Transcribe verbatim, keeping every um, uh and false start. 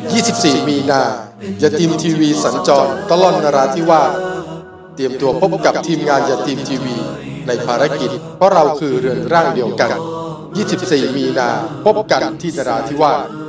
ยี่สิบสี่ มีนายาทีมทีวีสัญจรตลอดนราธิวาสเตรียมตัวพบกับทีมงานยาทีมทีวีในภารกิจเพราะเราคือเรือนร่างเดียวกันยี่สิบสี่ มีนาพบกันที่นราธิวาส